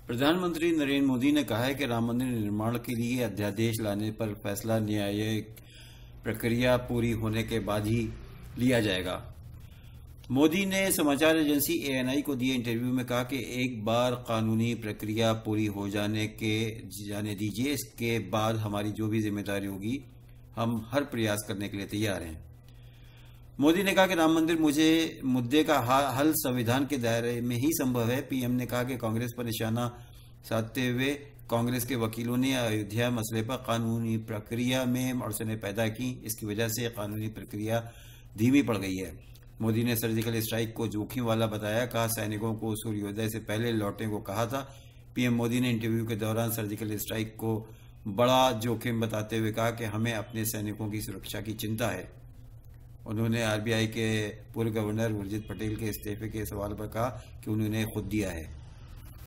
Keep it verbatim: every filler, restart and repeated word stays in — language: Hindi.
प्रधानमंत्री नरेंद्र मोदी ने कहा है कि राम मंदिर निर्माण के लिए अध्यादेश लाने पर फैसला न्यायिक प्रक्रिया पूरी होने के बाद ही लिया जाएगा। मोदी ने समाचार एजेंसी ए एन आई को दिए इंटरव्यू में कहा कि एक बार कानूनी प्रक्रिया पूरी हो जाने के जाने दीजिए, इसके बाद हमारी जो भी जिम्मेदारी होगी हम हर प्रयास करने के लिए तैयार हैं। मोदी ने कहा कि राम मंदिर मुझे मुद्दे का हल संविधान के दायरे में ही संभव है। पीएम ने कहा कि कांग्रेस पर निशाना साधते हुए कांग्रेस के वकीलों ने अयोध्या मसले पर कानूनी प्रक्रिया में अड़चनें पैदा की, इसकी वजह से कानूनी प्रक्रिया धीमी पड़ गई है। मोदी ने सर्जिकल स्ट्राइक को जोखिम वाला बताया, कहा सैनिकों को सूर्योदय से पहले लौटने को कहा था। पीएम मोदी ने इंटरव्यू के दौरान सर्जिकल स्ट्राइक को बड़ा जोखिम बताते हुए कहा कि हमें अपने सैनिकों की सुरक्षा की चिंता है। उन्होंने आर बी आई के पूर्व गवर्नर उर्जित पटेल के इस्तीफे के सवाल पर कहा कि उन्होंने खुद दिया है।